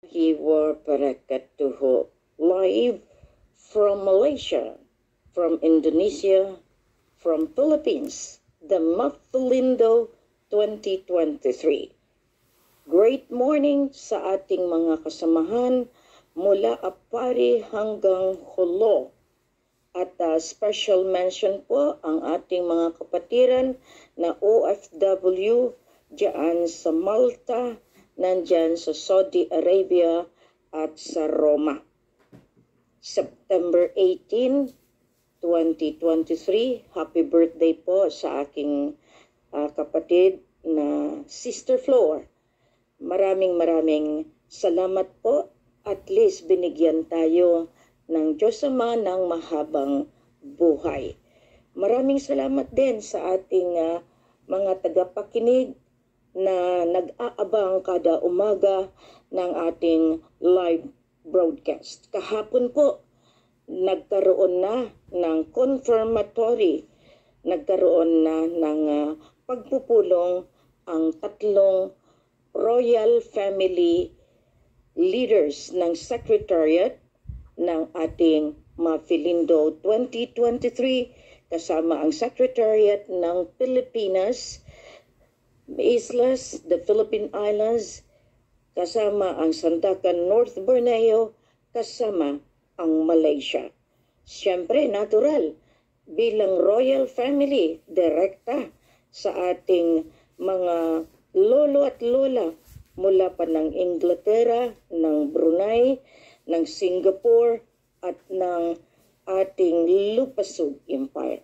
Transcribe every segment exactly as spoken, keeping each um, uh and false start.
Wabarakatuh, live from Malaysia, from Indonesia, from Philippines, the Maphilindo twenty twenty-three. Great morning sa ating mga kasamahan mula Apari hanggang Jolo. At uh, special mention po ang ating mga kapatiran na O F W dyan sa Malta, nandyan sa Saudi Arabia at sa Roma. September eighteenth, twenty twenty-three, happy birthday po sa aking uh, kapatid na Sister Flor. Maraming maraming salamat po. At least binigyan tayo ng Diyos Ama ng mahabang buhay. Maraming salamat din sa ating uh, mga tagapakinig na nag-aabang kada umaga ng ating live broadcast. Kahapon po, nagkaroon na ng confirmatory, nagkaroon na ng uh, pagpupulong ang tatlong royal family leaders ng Secretariat ng ating Maphilindo twenty twenty-three kasama ang Secretariat ng Pilipinas, Islas, the Philippine Islands, kasama ang Sandakan North Borneo, kasama ang Malaysia. Siyempre, natural, bilang royal family, direkta sa ating mga lolo at lola mula pa ng Inglaterra, ng Brunei, ng Singapore, at ng ating Lupasug Empire.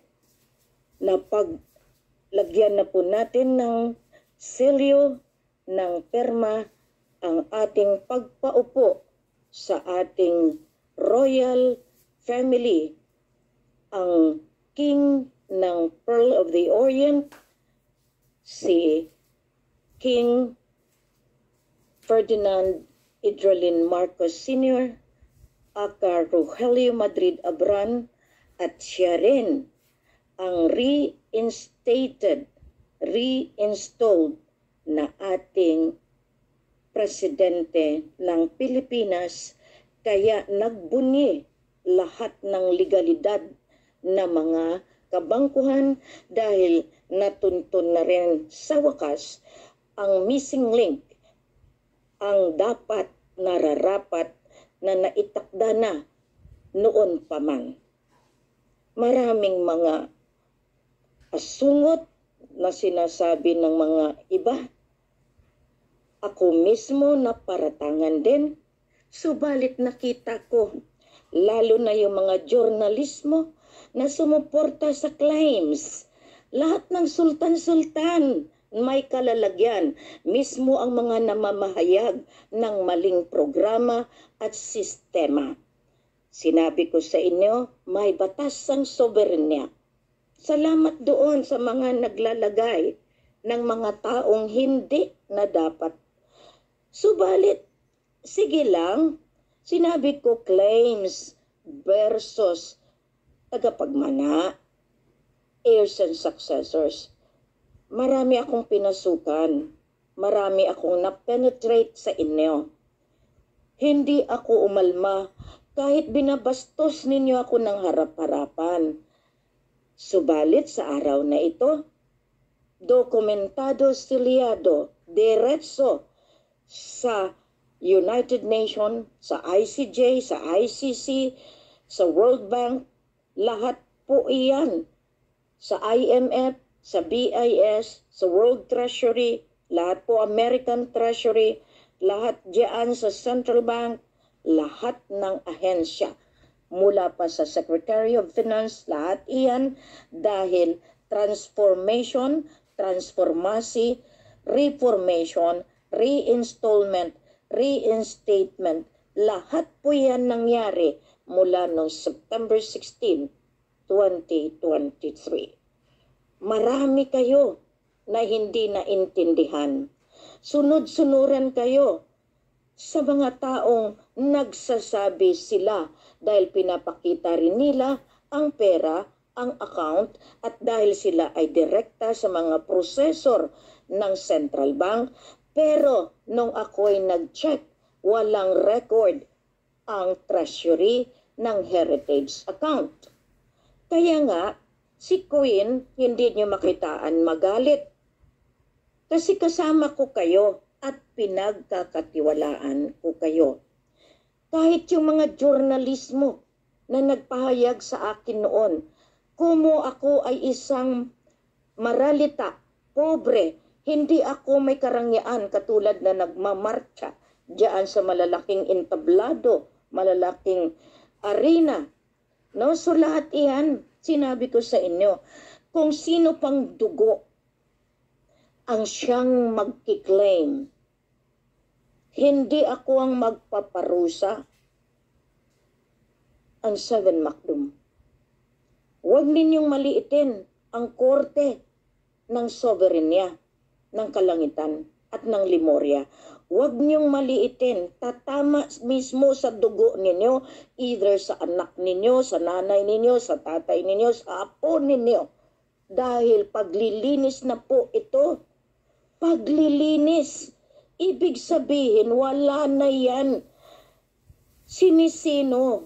Napaglagyan na po natin ng selyo ng perma ang ating pagpaupo sa ating royal family, ang King ng Pearl of the Orient, si King Ferdinand Idralin Marcos Senior, aka Rogelio Madrid Abran, at siya rin ang reinstated, reinstalled na ating presidente ng Pilipinas, kaya nagbunyi lahat ng legalidad na mga kabangkuhan dahil natuntun na rin sa wakas ang missing link, ang dapat nararapat na naitakda na noon pa man. Maraming mga asungot na sinasabi ng mga iba. Ako mismo na paratangan din, subalit nakita ko, lalo na yung mga journalismo na sumuporta sa claims. Lahat ng sultan-sultan may kalalagyan, mismo ang mga namamahayag ng maling programa at sistema. Sinabi ko sa inyo, may batas ang soberenya. Salamat doon sa mga naglalagay ng mga taong hindi na dapat. Subalit, sige lang, sinabi ko claims versus tagapagmana, heirs and successors. Marami akong pinasukan, marami akong na-penetrate sa inyo. Hindi ako umalma kahit binabastos ninyo ako ng harap-harapan. Subalit sa araw na ito, dokumentado siliado, diretso sa United Nations, sa I C J, sa I C C, sa World Bank, lahat po iyan. Sa I M F, sa B I S, sa World Treasury, lahat po American Treasury, lahat diyan sa Central Bank, lahat ng ahensya. Mula pa sa Secretary of Finance, lahat iyan dahil transformation, transformasi, reformation, reinstallment, reinstatement, lahat po yan nangyari mula noong September sixteenth, twenty twenty-three. Marami kayo na hindi naintindihan. Sunod-sunuran kayo sa mga taong nagsasabi sila dahil pinapakita rin nila ang pera, ang account, at dahil sila ay direkta sa mga prosesor ng Central Bank. Pero nung ako'y nag-check walang record ang treasury ng heritage account. Kaya nga, si Queen, hindi niyo makitaan magalit. Kasi kasama ko kayo at pinagkakatiwalaan ko kayo. Kahit yung mga journalismo na nagpahayag sa akin noon, kumo ako ay isang maralita, pobre, hindi ako may karangyaan katulad na nagmamarcha diyan sa malalaking entablado, malalaking arena. No? So lahat iyan, sinabi ko sa inyo, kung sino pang dugo ang siyang magkiklaim, hindi ako ang magpaparusa. Ang Seven Macdum. Huwag ninyong maliitin ang korte ng soberenya, ng kalangitan at ng Lemuria. Huwag ninyong maliitin, tatama mismo sa dugo ninyo, either sa anak ninyo, sa nanay ninyo, sa tatay ninyo, sa apo ninyo. Dahil paglilinis na po ito, paglilinis, ibig sabihin wala na yan sinisino.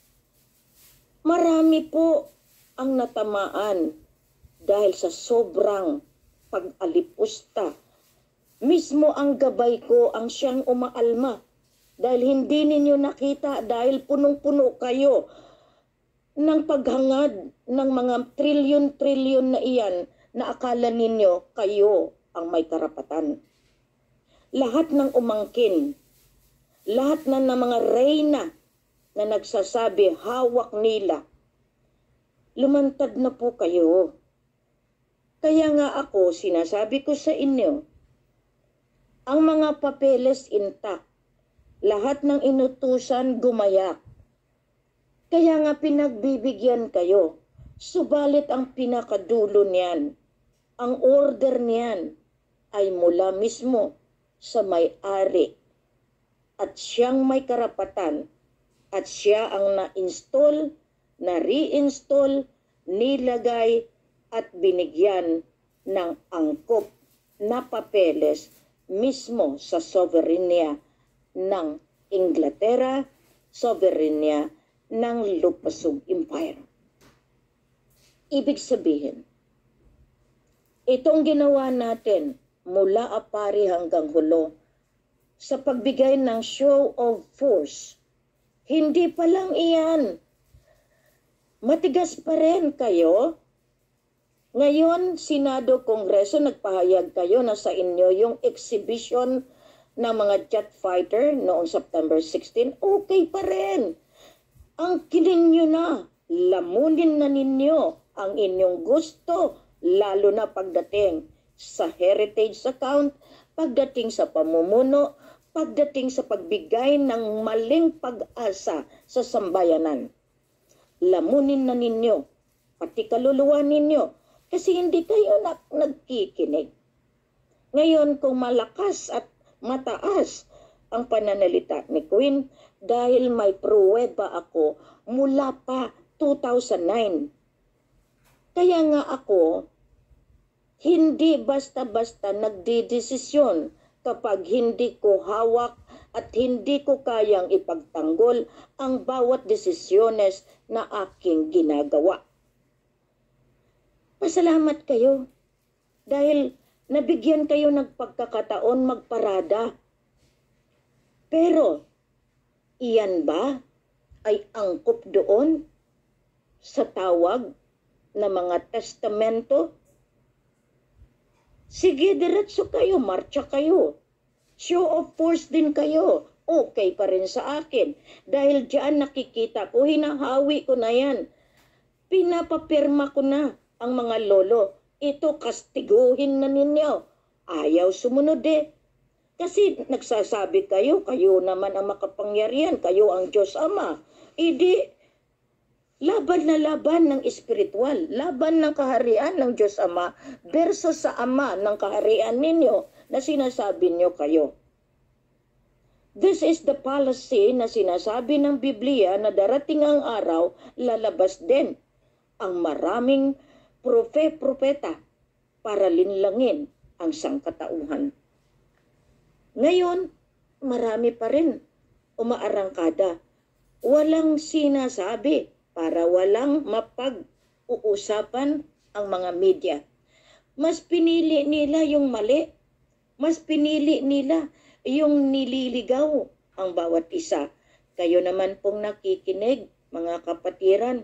Marami po ang natamaan dahil sa sobrang pag-alipusta. Mismo ang gabay ko ang siyang umaalma dahil hindi ninyo nakita dahil punong-puno kayo ng paghangad ng mga trilyon-trilyon na iyan na akala ninyo kayo ang may karapatan. Lahat ng umangkin, lahat na ng mga reyna na nagsasabi hawak nila, lumantad na po kayo. Kaya nga ako, sinasabi ko sa inyo, ang mga papeles intact, lahat ng inutusan gumayak. Kaya nga pinagbibigyan kayo, subalit ang pinakadulo niyan, ang order niyan ay mula mismo sa may-ari at siyang may karapatan at siya ang na-install, na-reinstall, nilagay at binigyan ng angkop na papeles mismo sa soberenya ng Inglaterra, soberenya ng Lupasug Empire. Ibig sabihin, itong ginawa natin mula Apari hanggang Hulo sa pagbigay ng show of force, hindi pa lang iyan. Matigas pa rin kayo. Ngayon, Senado, Kongreso, nagpahayag kayo na sa inyo yung exhibition ng mga jet fighter noong September sixteen, okay pa rin. Ang kininyo na, lamunin na ninyo ang inyong gusto, lalo na pagdating sa heritage account, pagdating sa pamumuno, pagdating sa pagbigay ng maling pag-asa sa sambayanan. Lamunin na ninyo, pati kaluluwa ninyo, kasi hindi kayo na nagkikinig. Ngayon, kung malakas at mataas ang pananalita ni Queen, dahil may pruweba ako mula pa two thousand nine. Kaya nga ako, hindi basta-basta nagdidesisyon kapag hindi ko hawak at hindi ko kayang ipagtanggol ang bawat desisyones na aking ginagawa. Pasalamat kayo dahil nabigyan kayo ng pagkakataon magparada. Pero, iyan ba ay angkop doon sa tawag na mga testamento? Sige, diretso kayo, marcha kayo. Show of force din kayo. Okay pa rin sa akin. Dahil diyan nakikita ko, hinahawi ko na yan. Pinapapirma ko na ang mga lolo. Ito, kastiguhin na ninyo. Ayaw sumunod eh. Kasi nagsasabi kayo, kayo naman ang makapangyarihan, kayo ang Diyos Ama. Idi, laban na laban ng espiritual, laban ng kaharian ng Diyos Ama versus sa Ama ng kaharian ninyo na sinasabi nyo kayo. This is the policy na sinasabi ng Biblia na darating ang araw, lalabas din ang maraming profe-propeta para linlangin ang sangkatauhan. Ngayon, marami pa rin umaarangkada. Walang sinasabi para walang mapag-uusapan ang mga media. Mas pinili nila yung mali. Mas pinili nila yung nililigaw ang bawat isa. Kayo naman pong nakikinig, mga kapatiran.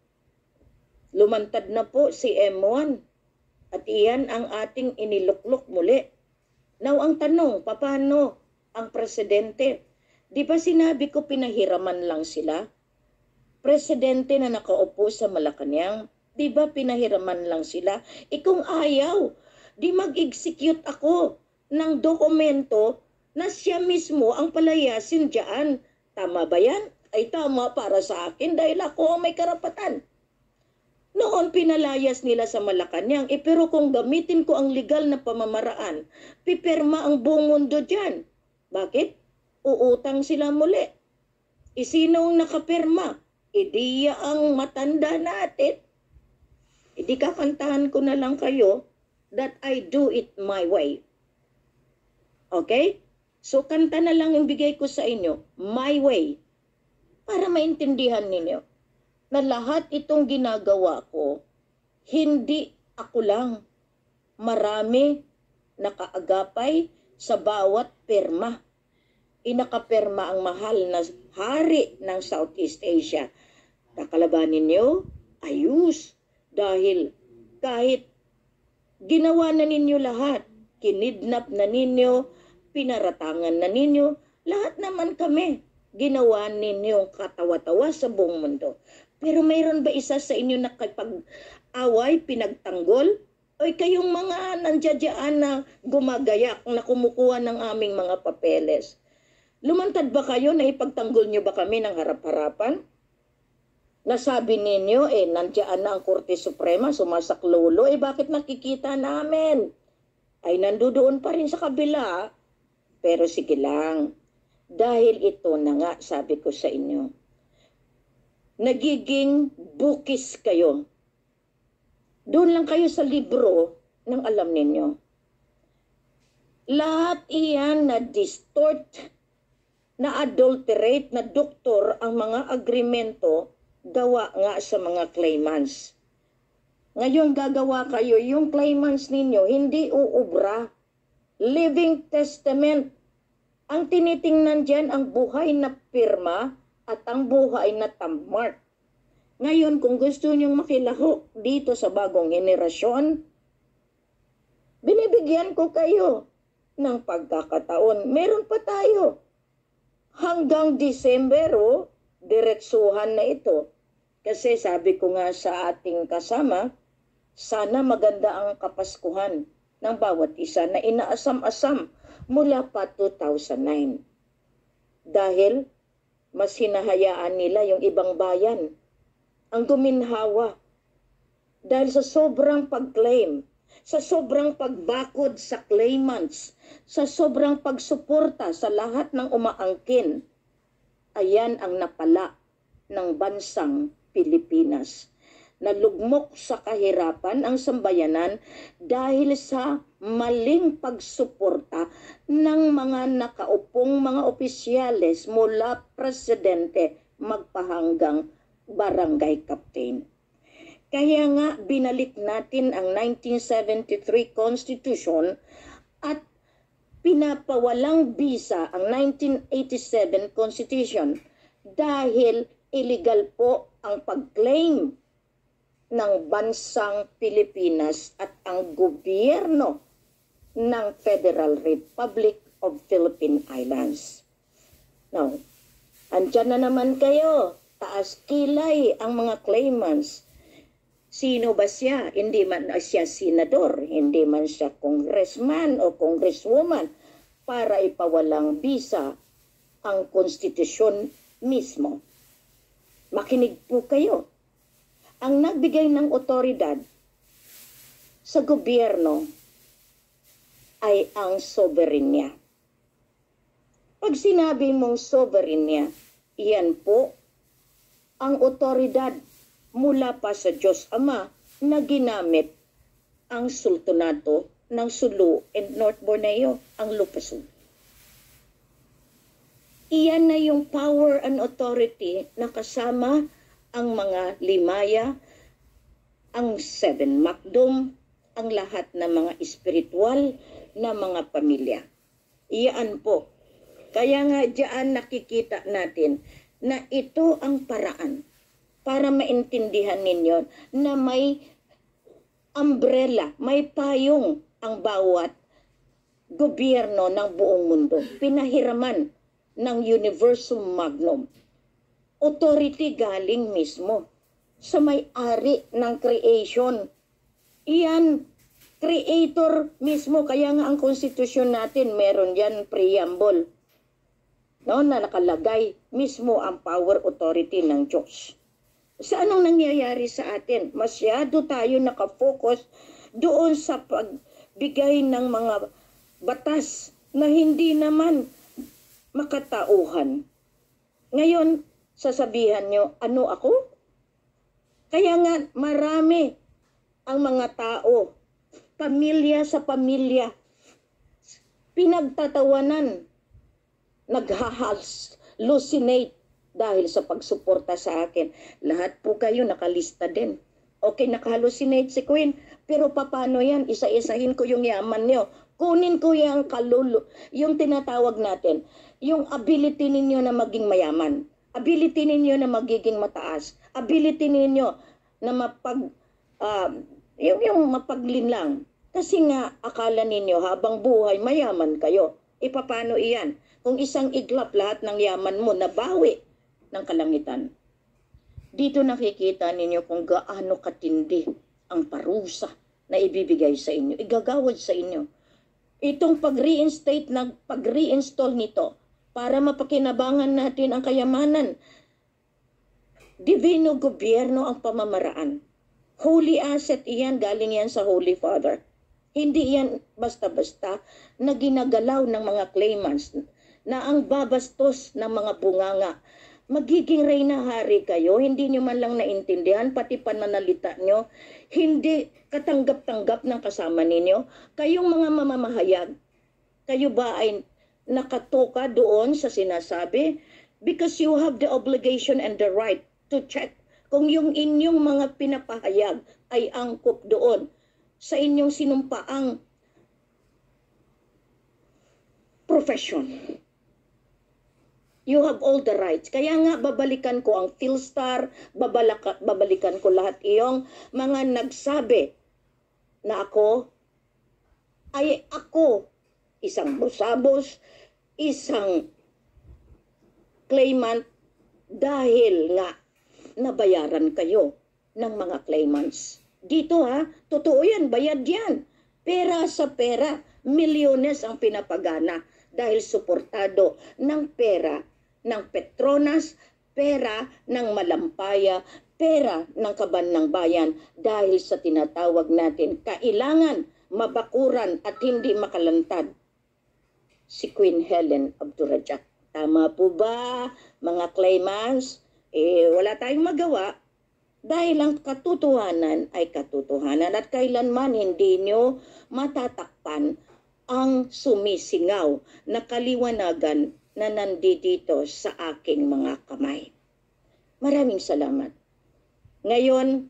Lumantad na po si M one at iyan ang ating iniluklok muli. Now ang tanong, paano ang presidente? Di ba sinabi ko pinahiraman lang sila? Presidente na nakaupo sa Malacanang, di ba pinahiraman lang sila? E kung ayaw, di mag-execute ako ng dokumento na siya mismo ang palayasin dyan. Tama ba yan? Ay tama para sa akin dahil ako ang may karapatan. Noon pinalayas nila sa Malacanang, eh pero kung gamitin ko ang legal na pamamaraan, pipirma ang buong mundo dyan. Bakit? Uutang sila muli. Isinong nakapirma? Idiya ang matanda natin. Idi kakantahan ko na lang kayo that I do it my way. Okay? So kanta na lang yung bigay ko sa inyo, my way. Para maintindihan ninyo na lahat itong ginagawa ko, hindi ako lang. Marami nakaagapay sa bawat pirma. Inakapirma ang mahal na hari ng Southeast Asia. Kakalabanin niyo, ayos. Dahil kahit ginawa na ninyo lahat, kinidnap na ninyo, pinaratangan na ninyo, lahat naman kami ginawa ninyong katawa-tawa sa buong mundo. Pero mayroon ba isa sa inyo na kapag-away, pinagtanggol? O kayong mga nandiyadyaan na gumagayak na kumukuha ng aming mga papeles? Lumantad ba kayo na ipagtanggol nyo ba kami ng harap-harapan? Nasabi ninyo, eh, nandiyan na ang Korte Suprema, sumasaklolo, eh, bakit nakikita namin? Ay, nandoon pa rin sa kabila. Pero sige lang, dahil ito na nga, sabi ko sa inyo, nagiging bukis kayo. Doon lang kayo sa libro ng alam ninyo. Lahat iyan na distort, na adulterate, na doktor ang mga agreemento gawa nga sa mga claimants. Ngayon gagawa kayo, yung claimants ninyo, hindi uubra. Living testament. Ang tinitingnan dyan, ang buhay na pirma at ang buhay na thumbmark. Ngayon, kung gusto nyong makilahok dito sa bagong henerasyon, binibigyan ko kayo ng pagkakataon. Meron pa tayo. Hanggang Disyembero, diretsuhan na ito. Kasi sabi ko nga sa ating kasama, sana maganda ang kapaskuhan ng bawat isa na inaasam-asam mula pa two thousand nine. Dahil mas hinahayaan nila yung ibang bayan ang guminhawa. Dahil sa sobrang pag-claim, sa sobrang pagbakod sa claimants, sa sobrang pagsuporta sa lahat ng umaangkin, ayan ang napala ng bansang Pilipinas. Nalugmok sa kahirapan ang sambayanan dahil sa maling pagsuporta ng mga nakaupong mga opisyales mula presidente magpahanggang barangay captain. Kaya nga binalik natin ang nineteen seventy-three Constitution at pinapawalang bisa ang nineteen eighty-seven Constitution dahil illegal po ang pag-claim ng bansang Pilipinas at ang gobyerno ng Federal Republic of Philippine Islands. Now, andyan na naman kayo, taas kilay ang mga claimants. Sino ba siya? Hindi man siya senador, hindi man siya congressman o congresswoman para ipawalang bisa ang konstitusyon mismo. Makinig po kayo. Ang nagbigay ng otoridad sa gobyerno ay ang soberenya. Pag sinabi mong soberenya, iyan po ang otoridad mula pa sa Diyos Ama na ginamit ang sultanato ng Sulu and North Borneo, ang Lupasul. Iyan na yung power and authority na kasama ang mga limaya, ang seven makdum, ang lahat ng mga espiritual na mga pamilya. Iyan po. Kaya nga diyan nakikita natin na ito ang paraan para maintindihan ninyo na may umbrella, may payong ang bawat gobyerno ng buong mundo. Pinahiraman ng Universum Magnum. Authority galing mismo sa may-ari ng creation. Iyan, creator mismo. Kaya nga ang konstitusyon natin, meron yan preamble. No, na nakalagay mismo ang power authority ng Diyos. Sa anong nangyayari sa atin? Masyado tayo nakafocus doon sa pagbigay ng mga batas na hindi naman makatauhan. Ngayon, sasabihan nyo, ano ako? Kaya nga marami ang mga tao, pamilya sa pamilya, pinagtatawanan, nag-hallucinate dahil sa pagsuporta sa akin. Lahat po kayo nakalista din. Okay, nakahallucinate si Queen, pero paano yan? Isa-isahin ko yung yaman niyo. Kunin ko yung kalulu, yung tinatawag natin, yung ability ninyo na maging mayaman, ability ninyo na magiging mataas, ability ninyo na mapag, uh, yung, yung mapaglinlang. Kasi nga, akala ninyo habang buhay, mayaman kayo. Ipapano iyan? Kung isang iglap lahat ng yaman mo nabawi ng kalangitan. Dito nakikita ninyo kung gaano katindi ang parusa na ibibigay sa inyo, igagawad sa inyo. Itong pag-reinstate, pag-reinstall nito para mapakinabangan natin ang kayamanan. Divino gobyerno ang pamamaraan. Holy asset iyan, galing yan sa Holy Father. Hindi yan basta-basta na ginagalaw ng mga claimants na ang babastos ng mga bunganga. Magiging reyna hari kayo, hindi nyo man lang naintindihan, pati pananalita nyo, hindi katanggap-tanggap ng kasama ninyo. Kayong mga mamamahayag, kayo ba ay nakatoka doon sa sinasabi? Because you have the obligation and the right to check kung yung inyong mga pinapahayag ay angkop doon sa inyong sinumpaang profession. You have all the rights. Kaya nga babalikan ko ang Philstar, babalaka, babalikan ko lahat iyong mga nagsabi na ako ay ako isang busabos, isang claimant dahil nga nabayaran kayo ng mga claimants. Dito ha, totoo yan, bayad yan. Pera sa pera, milyones ang pinapagana dahil suportado ng pera ng Petronas, pera ng Malampaya, pera ng Kaban ng Bayan dahil sa tinatawag natin kailangan mabakuran at hindi makalantad si Queen Helen Abdurrahman. Tama po ba mga claimants? Eh, wala tayong magawa dahil ang katotohanan ay katotohanan at kailanman hindi nyo matatakpan ang sumisingaw na kaliwanagan na nandito sa aking mga kamay. Maraming salamat. Ngayon,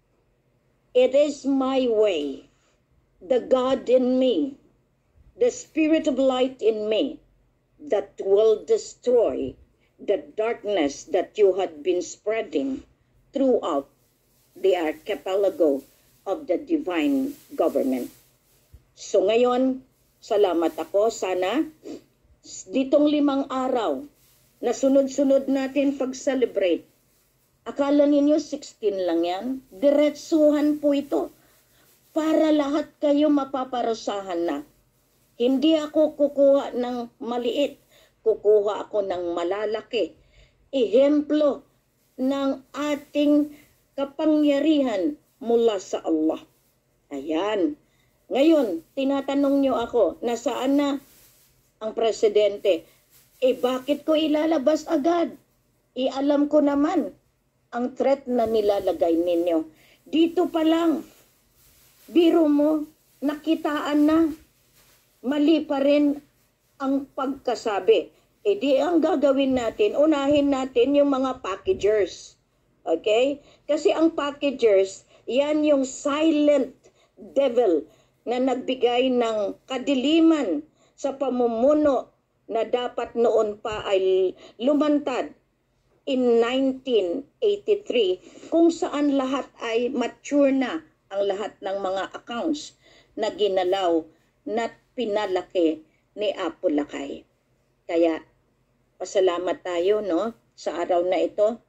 it is my way, the God in me, the Spirit of light in me, that will destroy the darkness that you had been spreading throughout the archipelago of the divine government. So ngayon, salamat ako. Sana ditong limang araw na sunod-sunod natin pag-celebrate. Akala ninyo sixteen lang yan? Diretsuhan po ito para lahat kayo mapaparusahan na. Hindi ako kukuha ng maliit, kukuha ako ng malalaki. Ehemplo ng ating kapangyarihan mula sa Allah. Ayan. Ngayon, tinatanong nyo ako, nasaan na ang presidente? Eh bakit ko ilalabas agad? Ialam ko naman ang threat na nilalagay ninyo. Dito pa lang, biro mo, nakitaan na. Mali pa rin ang pagkasabi. E di ang gagawin natin, unahin natin yung mga packagers. Okay? Kasi ang packagers, yan yung silent devil na nagbigay ng kadiliman sa pamumuno na dapat noon pa ay lumantad in nineteen eighty-three, kung saan lahat ay mature na ang lahat ng mga accounts na ginalaw na pinalaki ni Apo Lakay. Kaya pasalamat tayo, no, sa araw na ito.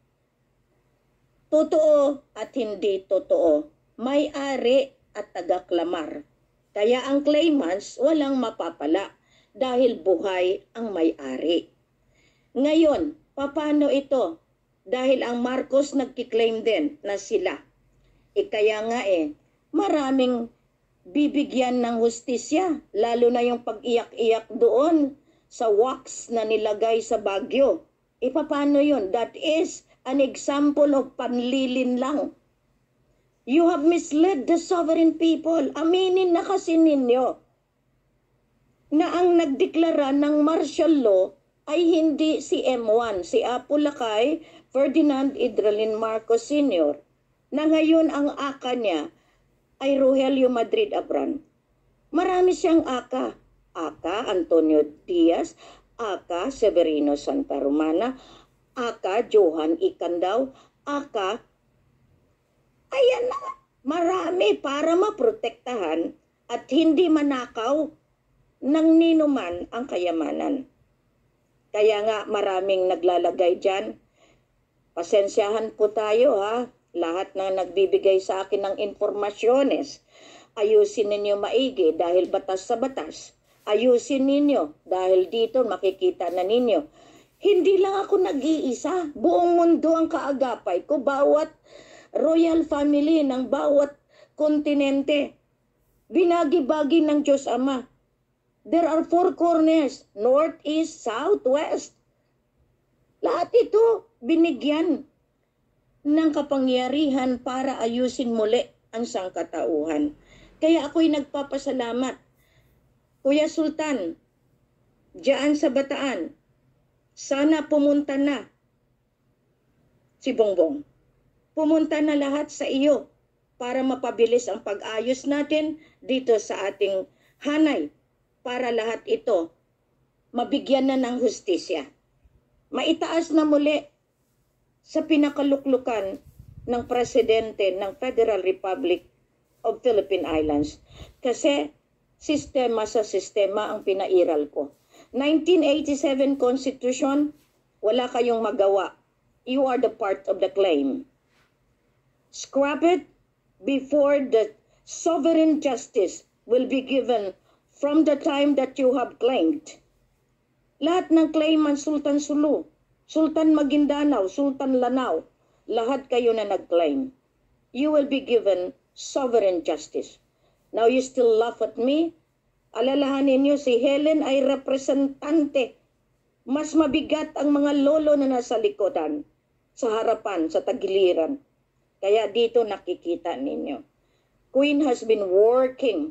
Totoo at hindi totoo, may-ari at taga-klamar. Kaya ang claimants walang mapapala dahil buhay ang may-ari. Ngayon, paano ito? Dahil ang Marcos nagkiklaim din na sila. E kaya nga eh, maraming bibigyan ng hustisya, lalo na yung pag-iyak-iyak doon sa wax na nilagay sa Baguio. E paano yun? That is an example of panlilin lang. You have misled the sovereign people. Aminin na kasi ninyo na ang nagdeklara ng martial law ay hindi si M one, si Apo Lakay, Ferdinand Idralin Marcos Senior, na ngayon ang aka niya ay Rogelio Madrid Abran. Marami siyang aka. Aka Antonio Diaz, aka Severino Santa Romana, aka Johan Icandaw, aka, ayan na, marami para maprotektahan at hindi manakaw ng ninuman ang kayamanan. Kaya nga maraming naglalagay dyan. Pasensyahan po tayo ha. Lahat na nagbibigay sa akin ng informasyones, ayusin ninyo maigi dahil batas sa batas. Ayusin ninyo dahil dito makikita na ninyo. Hindi lang ako nag-iisa. Buong mundo ang kaagapay ko. Bawat royal family ng bawat kontinente. Binagi-bagi ng Diyos Ama. There are four corners, north, east, south, west. Lahat ito binigyan ng kapangyarihan para ayusin muli ang sangkatauhan. Kaya ako'y nagpapasalamat. Kuya Sultan, diyan sa Bataan, sana pumunta na si Bongbong. Pumunta na lahat sa iyo para mapabilis ang pag-ayos natin dito sa ating hanay. Para lahat ito mabigyan na ng hustisya. Maitaas na muli sa pinakaluklukan ng presidente ng Federal Republic of Philippine Islands. Kasi sistema sa sistema ang pinairal ko. nineteen eighty-seven Constitution, wala kayong magawa. You are the part of the claim. Scrap it before the sovereign justice will be given from the time that you have claimed. Lahat ng claimant, Sultan Sulu, Sultan Maguindanao, Sultan Lanao, lahat kayo na nag-claim. You will be given sovereign justice. Now you still laugh at me? Alalahanin niyo si Helen ay representante. Mas mabigat ang mga lolo na nasa likodan, sa harapan, sa tagiliran. Kaya dito nakikita ninyo. Queen has been working.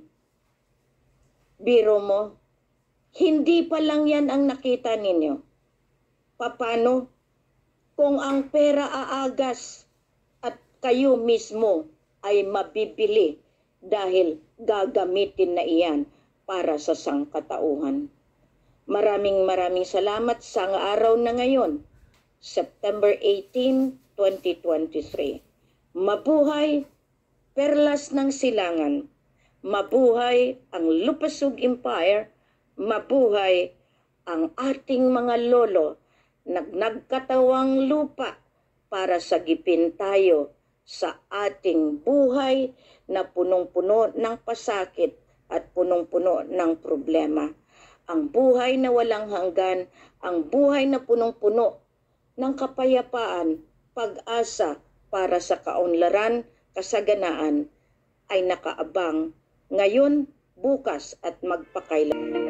Biro mo, hindi pa lang yan ang nakita ninyo. Paano? Kung ang pera aagas at kayo mismo ay mabibili dahil gagamitin na iyan para sa sangkatauhan. Maraming maraming salamat sa araw na ngayon, September eighteenth, twenty twenty-three. Mabuhay Perlas ng Silangan. Mabuhay ang Lupasug Empire, mabuhay ang ating mga lolo na nagkatawang lupa para sagipin tayo sa ating buhay na punong-puno ng pasakit at punong-puno ng problema. Ang buhay na walang hanggan, ang buhay na punong-puno ng kapayapaan, pag-asa para sa kaunlaran, kasaganaan ay nakaabang ngayon, bukas at magpakailan.